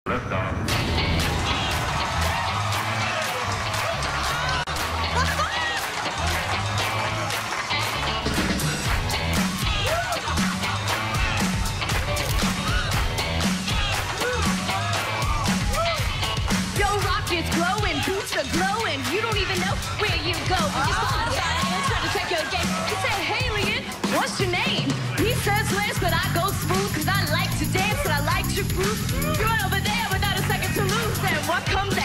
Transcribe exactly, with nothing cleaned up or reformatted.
Liftoff. Yo, rockets glowing, boots are glowing. You don't even know where you go. You just thought about it and try to check your game. He said, hey, Leon, what's your name? He says, Lance, but I go smooth because I like to dance and I like to groove. You're right over there without a second to lose. And what comes